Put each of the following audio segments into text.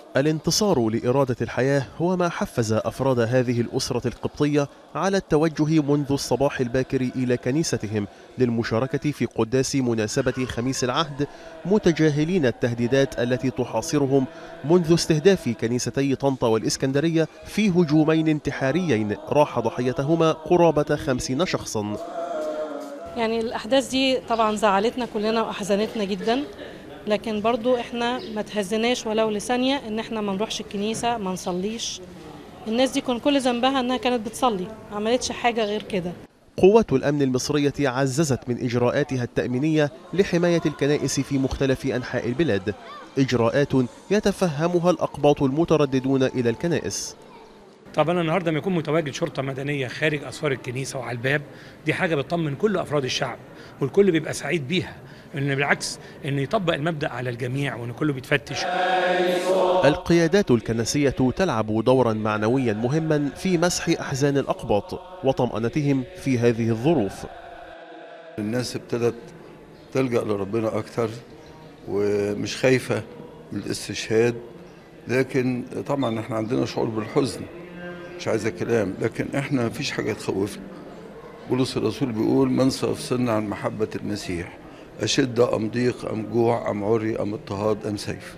الانتصار لإرادة الحياة هو ما حفز أفراد هذه الأسرة القبطية على التوجه منذ الصباح الباكر إلى كنيستهم للمشاركة في قداس مناسبة خميس العهد، متجاهلين التهديدات التي تحاصرهم منذ استهداف كنيستي طنطا والإسكندرية في هجومين انتحاريين راح ضحيتهما قرابة 50 شخصا. يعني الأحداث دي طبعا زعلتنا كلنا وأحزنتنا جدا، لكن برضو احنا ما تهزناش ولو لثانية ان احنا ما نروحش الكنيسة، ما نصليش. الناس دي كان كل ذنبها انها كانت بتصلي، ما عملتش حاجة غير كده. قوات الأمن المصرية عززت من إجراءاتها التأمينية لحماية الكنائس في مختلف أنحاء البلاد، إجراءات يتفهمها الأقباط المترددون إلى الكنائس. طبعا النهارده لما يكون متواجد شرطه مدنيه خارج اسوار الكنيسه وعلى الباب، دي حاجه بتطمن كل افراد الشعب، والكل بيبقى سعيد بيها، ان بالعكس ان يطبق المبدا على الجميع وان كله بيتفتش. القيادات الكنسية تلعب دورا معنويا مهما في مسح أحزان الأقباط وطمأنتهم في هذه الظروف. الناس ابتدت تلجأ لربنا أكتر ومش خايفة من الاستشهاد، لكن طبعا احنا عندنا شعور بالحزن، مش عايزة كلام، لكن احنا مفيش حاجة تخوفنا. بولس الرسول بيقول: من سيفصلنا عن محبة المسيح؟ أشدة أم ضيق أم جوع أم عري أم اضطهاد أم سيف؟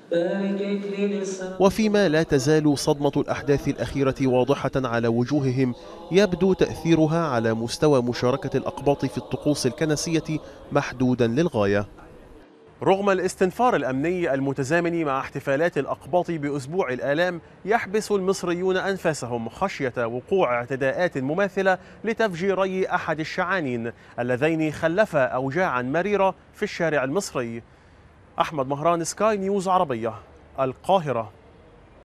وفيما لا تزال صدمة الأحداث الأخيرة واضحة على وجوههم، يبدو تأثيرها على مستوى مشاركة الأقباط في الطقوس الكنسية محدودا للغاية. رغم الاستنفار الأمني المتزامن مع احتفالات الأقباط بأسبوع الآلام، يحبس المصريون أنفاسهم خشية وقوع اعتداءات مماثلة لتفجيري أحد الشعانين اللذين خلفا أوجاعا مريرة في الشارع المصري. أحمد مهران، سكاي نيوز عربية، القاهرة.